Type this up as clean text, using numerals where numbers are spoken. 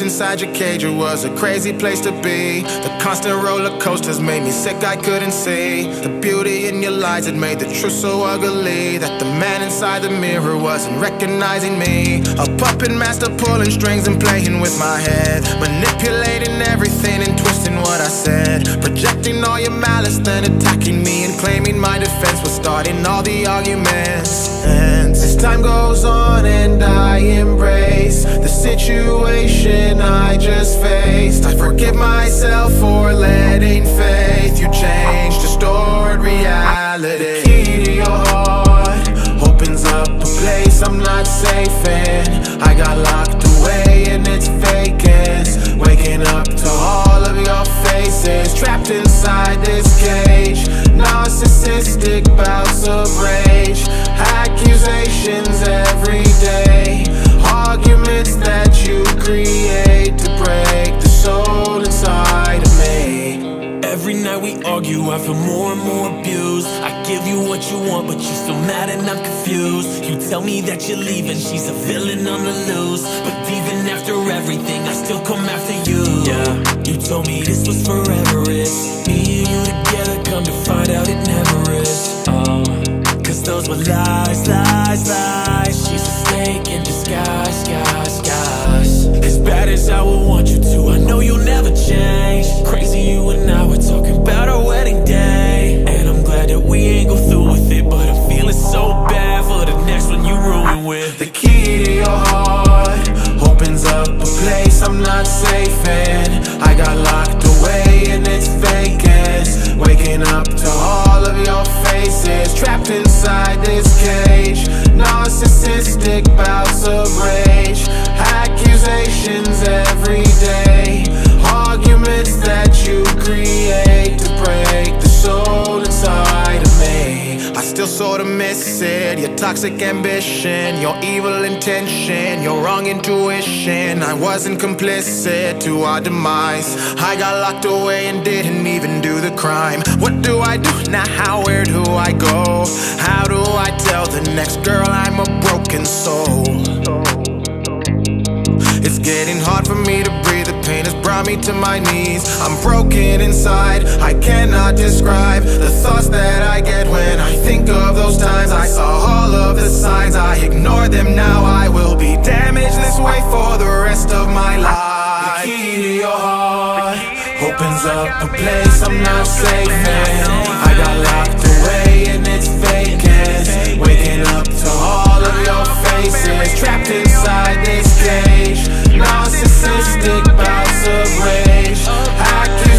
inside your cage, it was a crazy place to be. The constant roller coasters made me sick, I couldn't see the beauty in your lies. It made the truth so ugly that the man inside the mirror wasn't recognizing me. A puppet master pulling strings and playing with my head, manipulating everything and twisting what I said, projecting all your malice, then attacking me and claiming my defense was starting all the arguments. And as time goes on and I embrace the situation I just faced, I forgive myself for letting faith you change distorted reality. The key to your heart opens up a place I'm not safe in. I got locked away in its vacance, waking up to all of your faces, trapped inside this cage. Narcissistic bouts of rage, accusations every day, arguments that you create to break the soul inside of me. Every night we argue, I feel more and more abused. I give you what you want, but you're still mad and I'm confused. You tell me that you're leaving, she's a villain on the loose, but even after everything, I still come after you. Yeah, you told me this was forever, it's me and you together, come to find out it never is. Cause those were lies, lies, lies. She's a snake in disguise, guys, guys. As bad as I would want you to, I know you'll never change. Crazy you and I were talking about our wedding day, and I'm glad that we ain't go through with it, but I'm feeling so bad for the next one you ruin with. The key to your heart opens up a place I'm not safe in. I got locked away in its vacance, waking up to all of your faces, trapped inside this cage. Narcissistic bouts of rage, accusations every day, arguments that you create to break the soul inside of me. I still sorta miss it, your toxic ambition, your evil intention, your wrong intuition. I wasn't complicit to our demise. I got locked away and didn't even do the crime. What do I do now? Where do I go? How do I tell the next girl I'm a broken soul? It's getting hard for me to breathe, the pain has brought me to my knees. I'm broken inside, I cannot describe the thoughts that I get when I think of those times. I saw all of the signs, I ignored them, now I will be damaged this way for the rest of my life. The key to your heart opens up a place I'm not safe in. I got locked away in its vacance, waking up to all of your faces, trapped inside this cage. Narcissistic bouts of rage,